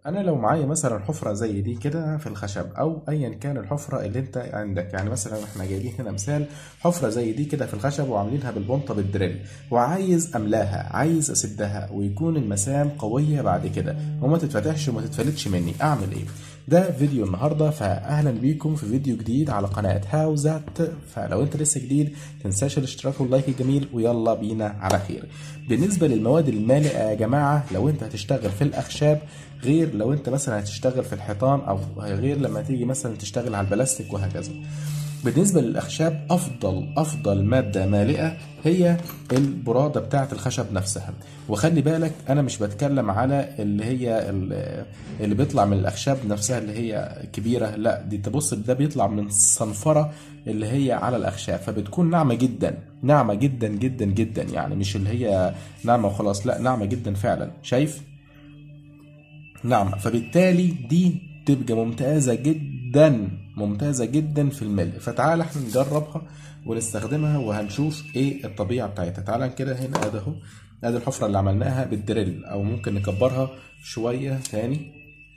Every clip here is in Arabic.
انا لو معايا مثلا حفره زي دي كده في الخشب او ايا كان الحفره اللي انت عندك، يعني مثلا احنا جايبين هنا مثال حفره زي دي كده في الخشب وعاملينها بالبنطه بالدريل، وعايز املاها، عايز اسدها ويكون المسام قويه بعد كده وما تتفتحش وما تتفلتش مني، اعمل ايه؟ ده فيديو النهارده، فاهلا بيكم في فيديو جديد على قناه هاو ذات. فلو انت لسه جديد تنساش الاشتراك واللايك الجميل، ويلا بينا على خير. بالنسبه للمواد المالئه يا جماعه، لو انت هتشتغل في الاخشاب غير لو انت مثلا هتشتغل في الحيطان، او غير لما تيجي مثلا تشتغل على البلاستيك وهكذا. بالنسبة للأخشاب أفضل مادة مالئة هي البرادة بتاعة الخشب نفسها. وخلي بالك أنا مش بتكلم على اللي هي اللي بيطلع من الأخشاب نفسها اللي هي كبيرة، لا دي تبص ده بيطلع من الصنفرة اللي هي على الأخشاب، فبتكون ناعمة جدا، ناعمة جدا جدا جدا، يعني مش اللي هي ناعمة وخلاص، لا ناعمة جدا فعلا. شايف؟ نعم، فبالتالي دي تبقى ممتازة جدا، ممتازة جدا في الملء. فتعال احنا نجربها ونستخدمها وهنشوف ايه الطبيعة بتاعتها. تعال كده هنا ادي اهو، ادي الحفرة اللي عملناها بالدريل، او ممكن نكبرها شوية تاني.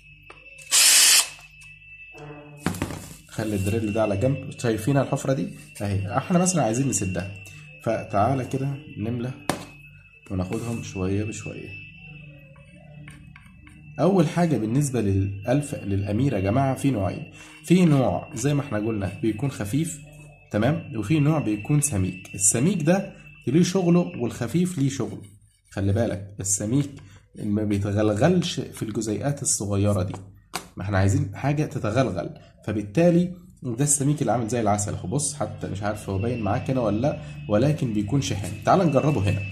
خلي الدريل ده على جنب. شايفين الحفرة دي اهي، احنا مثلا عايزين نسدها، فتعالى كده نملى وناخدهم شوية بشوية. اول حاجه بالنسبه للامير يا جماعه، في نوعين. في نوع زي ما احنا قلنا بيكون خفيف، تمام، وفي نوع بيكون سميك. السميك ده ليه شغله والخفيف ليه شغله. خلي بالك السميك ما بيتغلغلش في الجزيئات الصغيره دي، ما احنا عايزين حاجه تتغلغل. فبالتالي ده السميك اللي عامل زي العسل اهو. بص حتى مش عارف هو باين معاك هنا ولا لا، ولكن بيكون شحن. تعال نجربه هنا.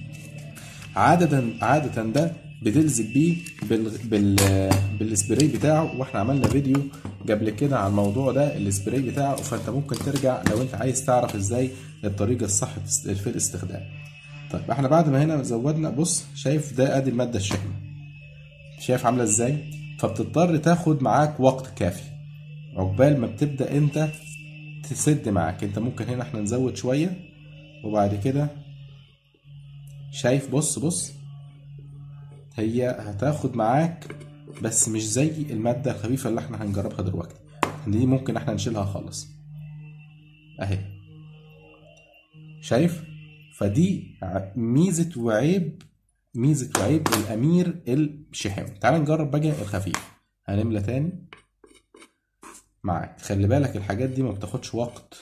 عادة ده بتلزق بيه بالسبراي بتاعه، واحنا عملنا فيديو قبل كده عن الموضوع ده السبراي بتاعه، فانت ممكن ترجع لو انت عايز تعرف ازاي الطريقة الصح في الاستخدام. طيب احنا بعد ما هنا زودنا، بص شايف ده ادي المادة الشحمة، شايف عاملة ازاي؟ فبتضطر تاخد معاك وقت كافي عقبال ما بتبدأ انت تسد معاك. انت ممكن هنا احنا نزود شوية وبعد كده، شايف؟ بص هي هتاخد معاك بس مش زي المادة الخفيفة اللي احنا هنجربها دلوقتي. دي ممكن احنا نشيلها خالص اهي. شايف؟ فدي ميزة وعيب، ميزة وعيب الأمير الشحم. تعال نجرب بقى الخفيف. هنملى تاني معاك. خلي بالك الحاجات دي ما بتاخدش وقت.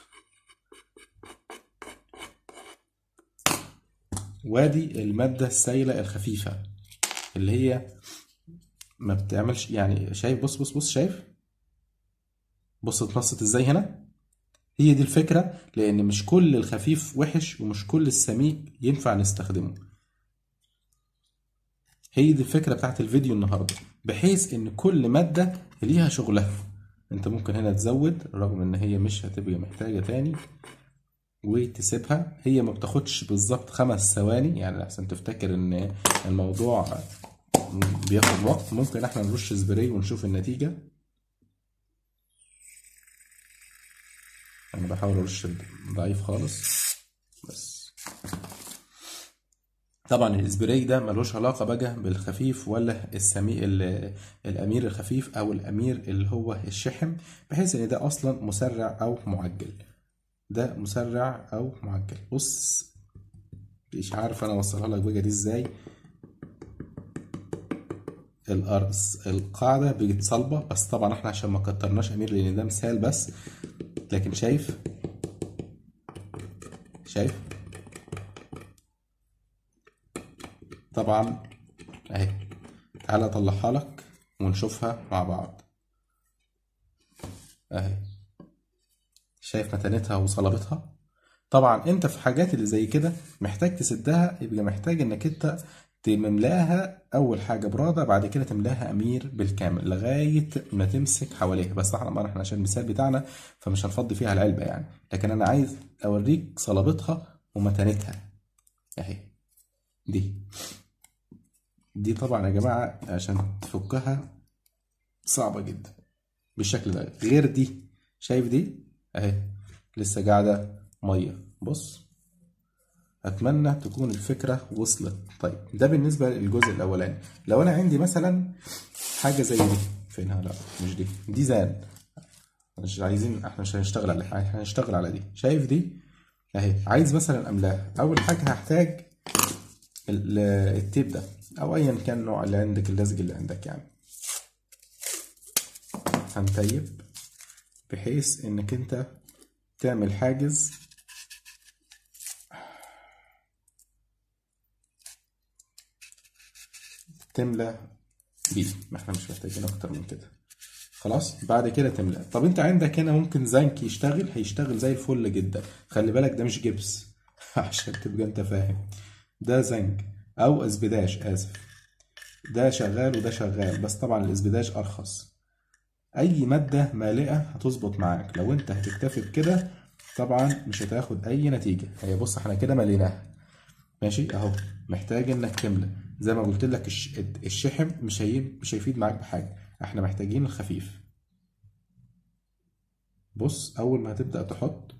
وادي المادة السائلة الخفيفة اللي هي ما بتعملش يعني. شايف؟ بص شايف؟ بص اتنصت ازاي هنا. هي دي الفكرة، لأن مش كل الخفيف وحش ومش كل السميك ينفع نستخدمه. هي دي الفكرة بتاعت الفيديو النهاردة، بحيث إن كل مادة ليها شغلها. أنت ممكن هنا تزود رغم إن هي مش هتبقى محتاجة تاني، وتسيبها. هي ما بتاخدش بالظبط 5 ثواني، يعني أحسن تفتكر إن الموضوع بياخد وقت. ممكن احنا نرش سبراي ونشوف النتيجة. أنا بحاول أرش ضعيف خالص بس. طبعا الاسبراي ده ملوش علاقة بقى بالخفيف ولا الامير الخفيف او الامير اللي هو الشحم، بحيث ان ده اصلا مسرع او معجل. ده مسرع او معجل. بص مش عارف انا اوصلها لك بقى دي ازاي. القاعدة بقت صلبة، بس طبعا احنا عشان ما كترناش امير لان ده مثال بس. لكن شايف طبعا اهي. تعالى اطلعها لك ونشوفها مع بعض اهي. شايف متانتها وصلابتها؟ طبعا انت في حاجات اللي زي كده محتاج تسدها، يبقى محتاج انك انت تملاها اول حاجه براده، بعد كده تملاها امير بالكامل لغايه ما تمسك حواليها. بس احنا عشان المثال بتاعنا فمش هنفضي فيها العلبه يعني، لكن انا عايز اوريك صلابتها ومتانتها اهي. دي دي طبعا يا جماعه عشان تفكها صعبه جدا بالشكل ده، غير دي. شايف دي اهي لسه قاعده ميه. بص اتمنى تكون الفكره وصلت. طيب ده بالنسبه للجزء الاولاني. لو انا عندي مثلا حاجه زي دي، فينها؟ لا مش دي زان، مش عايزين، احنا مش هنشتغل على احنا هنشتغل على دي. شايف دي اهي؟ عايز مثلا املاها. اول حاجه هحتاج التيب ده او ايا كان نوع اللي عندك، اللزج اللي عندك يعني. هنتيب بحيث انك انت تعمل حاجز تملى بيه، ما احنا مش محتاجين اكتر من كده. خلاص بعد كده تملى. طب انت عندك هنا ممكن زنك يشتغل، هيشتغل زي الفل جدا. خلي بالك ده مش جبس عشان تبقى انت فاهم، ده زنك او اسبداش، اسف. ده شغال وده شغال، بس طبعا الاسبداش ارخص. اي مادة مالئة هتظبط معاك. لو انت هتكتفي بكده طبعا مش هتاخد اي نتيجة. هي بص احنا كده مليناها ماشي اهو. محتاج انك تملى زي ما قلت لك. الشحم مش هيفيد معاك بحاجة، احنا محتاجين الخفيف. بص اول ما هتبدأ تحط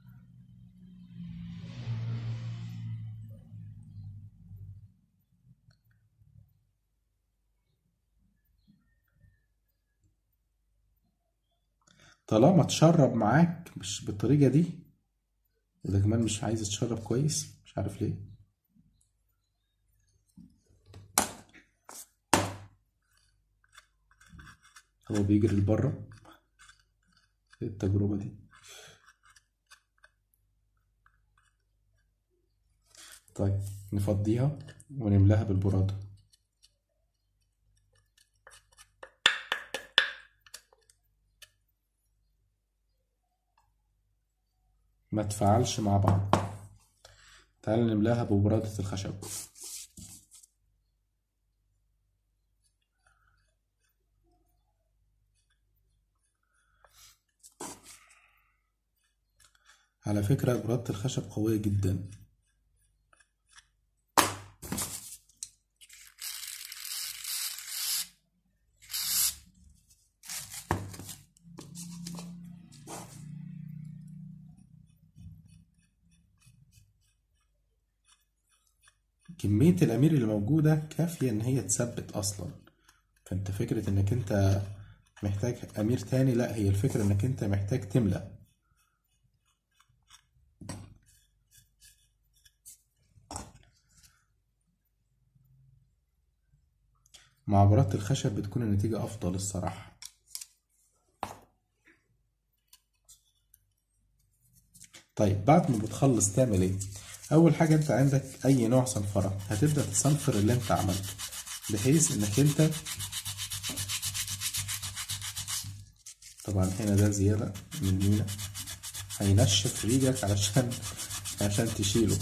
طالما تشرب معاك مش بالطريقة دي، وده كمان مش عايز تشرب كويس مش عارف ليه. هو بيجري لبره التجربة دي. طيب نفضيها ونملاها بالبرادة. ما تفعلش مع بعض. تعال نملاها ببرادة الخشب. على فكرة برادة الخشب قوية جدا. كمية الأمير اللي موجودة كافية إن هي تثبت أصلا. فأنت فكرة إنك أنت محتاج أمير تاني، لا، هي الفكرة إنك أنت محتاج تملى. مع برادة الخشب بتكون النتيجة أفضل الصراحة. طيب بعد ما بتخلص تعمل إيه؟ أول حاجة أنت عندك أي نوع صنفرة هتبدأ تصنفر اللي أنت عملته، بحيث إنك أنت طبعا هنا ده زيادة مننا، هينشف ريجك عشان تشيله.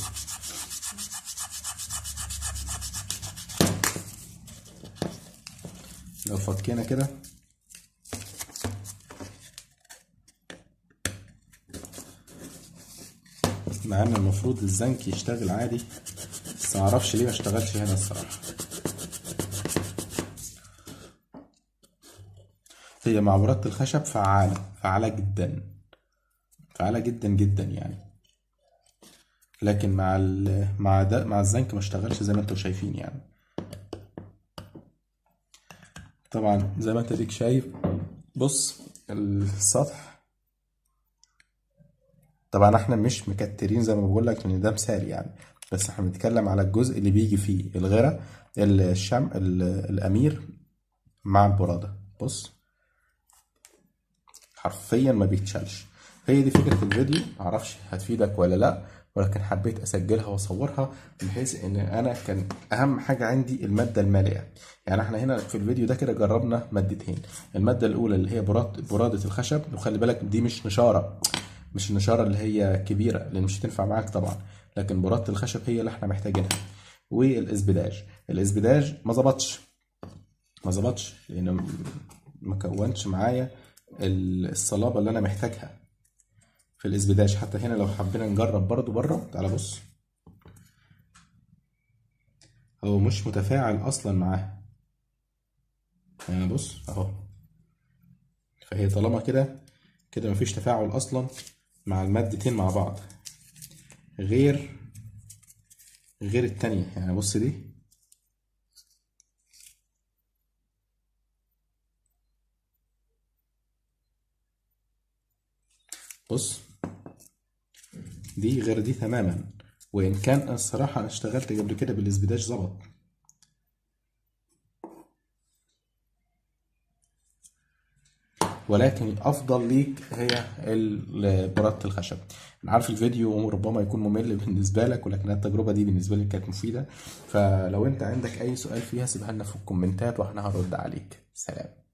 لو فكينا كده مع ان المفروض الزنك يشتغل عادي، بس معرفش ليه ما اشتغلش هنا الصراحة. هي مع برادة الخشب فعالة جدا، فعالة جدا جدا يعني. لكن مع الزنك ما اشتغلش زي ما انتم شايفين يعني. طبعا زي ما انت ديك شايف، بص السطح. طبعا احنا مش مكترين زي ما بقول لك لان ده مثال يعني، بس احنا بنتكلم على الجزء اللي بيجي فيه الغرة الامير مع البرادة. بص حرفيا ما بيتشالش. هي دي فكرة الفيديو، معرفش هتفيدك ولا لا، ولكن حبيت اسجلها واصورها بحيث ان انا كان اهم حاجة عندي المادة المالئة. يعني احنا هنا في الفيديو ده كده جربنا مادتين. المادة الاولى اللي هي برادة الخشب، وخلي بالك دي مش نشارة، مش النشارة اللي هي كبيرة لان مش هتنفع معاك طبعا، لكن برادة الخشب هي اللي احنا محتاجينها. الاسبداج ما ظبطش لانه ما كونش معايا الصلابة اللي انا محتاجها في الاسبداج. حتى هنا لو حبينا نجرب برضو بره، تعال بص، هو مش متفاعل اصلا معاها يعني. بص اهو، فهي طالما كده مفيش تفاعل اصلا مع المادتين مع بعض، غير غير التانية. يعني بص دي، بص دي غير دي تماما. وإن كان الصراحة أنا اشتغلت قبل كده بالإسبداج ظبط. ولكن الأفضل ليك هي برادة الخشب. أنا عارف الفيديو ربما يكون ممل بالنسبة لك، ولكن التجربة دي بالنسبة لي كانت مفيدة. فلو أنت عندك أي سؤال فيها سيبها لنا في الكومنتات وإحنا هنرد عليك. سلام.